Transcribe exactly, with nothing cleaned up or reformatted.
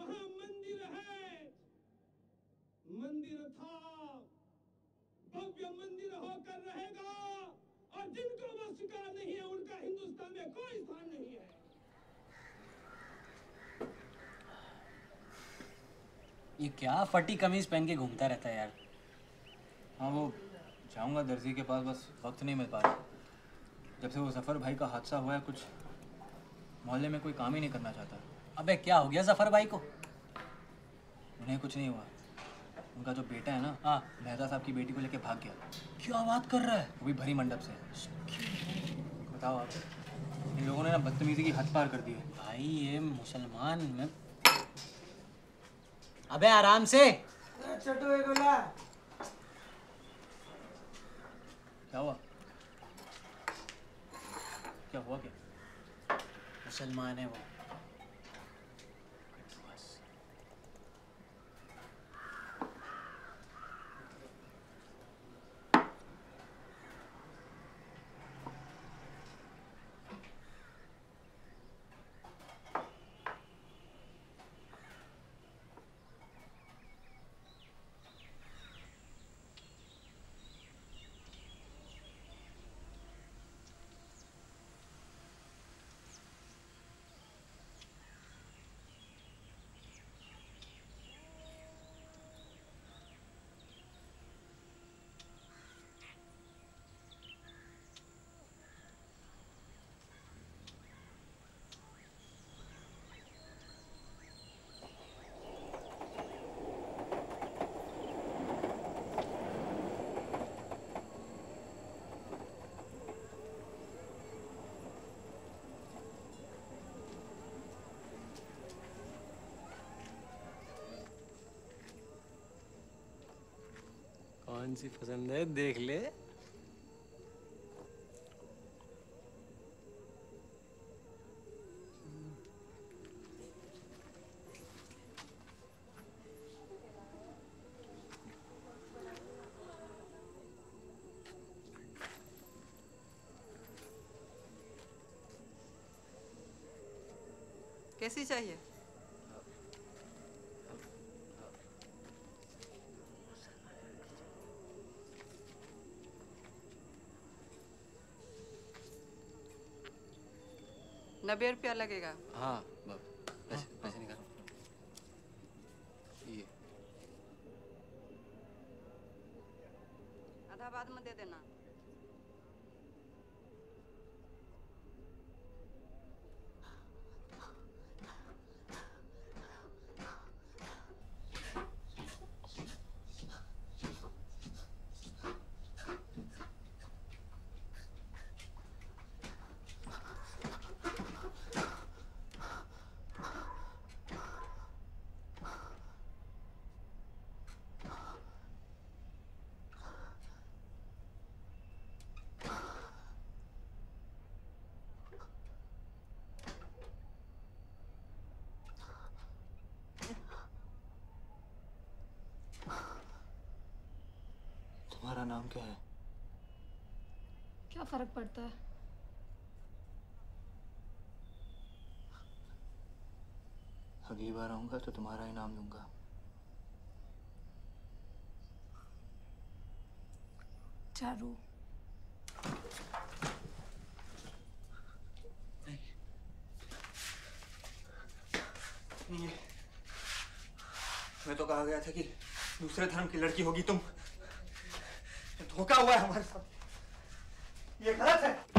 वहां मंदिर है, मंदिर था, भव्य मंदिर होकर रहेगा, और जिनको वो स्वीकार नहीं है उनका हिंदुस्तान में कोई स्थान नहीं है। ये क्या फटी कमीज पहन के घूमता रहता है यार। हाँ वो जाऊंगा दर्जी के पास, बस वक्त नहीं मिल पा रहा। जब से वो जफ़र भाई का हादसा हुआ है कुछ मोहल्ले में कोई काम ही नहीं करना चाहता। अबे क्या हो गया जफर भाई को? उन्हें कुछ नहीं हुआ, उनका जो बेटा है ना, हाँ, मेहता साहब की बेटी को लेके भाग गया। क्या बात कर रहा है? वो भी भरी मंडप से। बताओ आप, इन लोगों ने ना बदतमीजी की हद पार कर दी है। भाई ये मुसलमान में। अबे आराम से। छोटू एक बोला। क्या हुआ? क्या हुआ क्या? मुसलमान है वो। कौन सी पसंद है देख ले। कैसी चाहिए? नब्बे रुपया लगेगा। हाँ पैसे पैसे निकाल। ये आधा बाद में दे देना। तुम्हारा नाम क्या है? क्या फर्क पड़ता है? अगली बार आऊंगा तो तुम्हारा ही नाम लूंगा। चारू। नहीं, मैं तो कहा गया था कि दूसरे धर्म की लड़की होगी तुम। धोखा हुआ है हमारे साथ, ये गलत है।